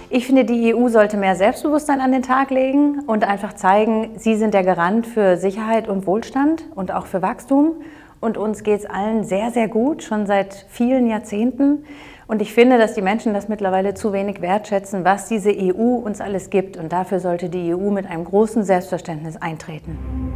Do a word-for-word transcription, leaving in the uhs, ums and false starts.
Ich finde, die E U sollte mehr Selbstbewusstsein an den Tag legen und einfach zeigen, sie sind der Garant für Sicherheit und Wohlstand und auch für Wachstum. Und uns geht es allen sehr, sehr gut, schon seit vielen Jahrzehnten. Und ich finde, dass die Menschen das mittlerweile zu wenig wertschätzen, was diese E U uns alles gibt. Und dafür sollte die E U mit einem großen Selbstverständnis eintreten.